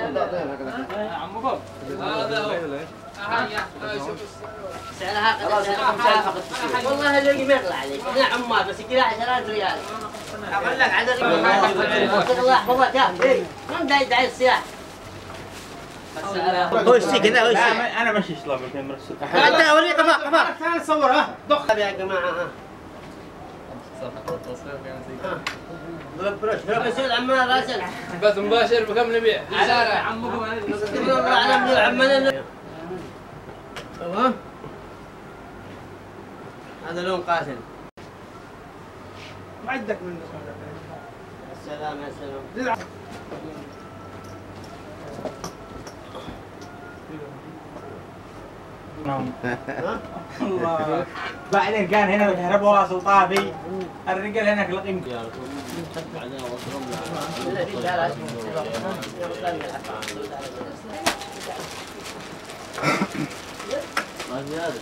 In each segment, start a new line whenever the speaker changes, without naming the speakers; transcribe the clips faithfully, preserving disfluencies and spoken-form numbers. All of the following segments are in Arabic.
عمو فوق هذا هو
سعرها والله اللي ما يغلى عليك يا عمار بس كذا عشرات ريال اقول لك عدد الله يحفظك يا ما داعي داعي السلاح هو الشيء كذا هو الشيء
انا ماشي شلون بالحين مرسل
انت اوريك قفا قفا
تعال صور ها
دخل يا جماعه ها بروش بروش عمار راسل
بس مباشر بكم نبيع على عمكم
على عمنا هذا لون قاتل
معدك منه
السلام يا سلام
الله بعدين كان هنا الكهرباء واصل طافي الرجال هناك لقيم
ما زيادة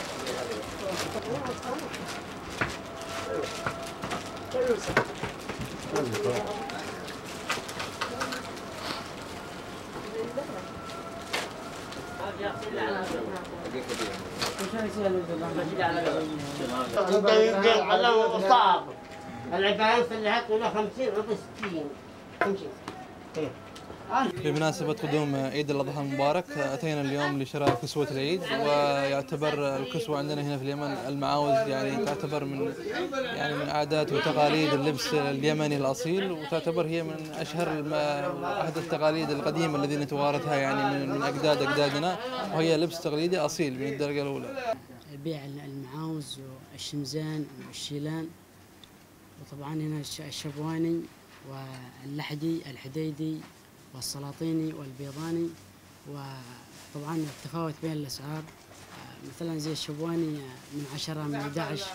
انت على صعب العفايات اللي هاتوا خمسين ولا ستين امشي
بمناسبة قدوم عيد الأضحى المبارك أتينا اليوم لشراء كسوة العيد، ويعتبر الكسوة عندنا هنا في اليمن المعاوز يعني تعتبر من يعني من عادات وتقاليد اللبس اليمني الأصيل، وتعتبر هي من أشهر أحد التقاليد القديمة الذي نتوارثها يعني من أجداد أجدادنا، وهي لبس تقليدي أصيل من الدرجة الأولى.
بيع المعاوز والشمزان والشيلان، وطبعا هنا الشبواني واللحدي الحديدي والسلاطيني والبيضاني، وطبعا التفاوت بين الأسعار مثلا زي الشبواني من عشرة من أحد عشر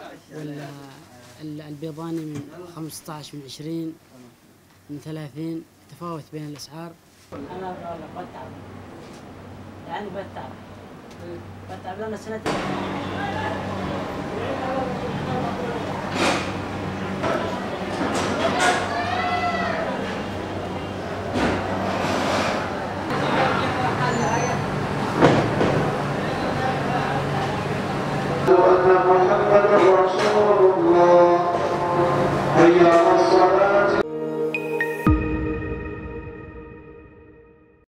والبيضاني من خمسة عشر من عشرين من ثلاثين، تفاوت بين الأسعار. أنا بتعب يعني بتعب بتعب لنا سنتين.
أن محمدا رسول الله حي على الصلاة